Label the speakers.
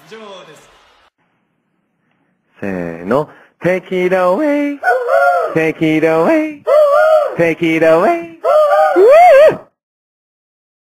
Speaker 1: 上です。
Speaker 2: せーの。Take it away. Take it away. Take it away.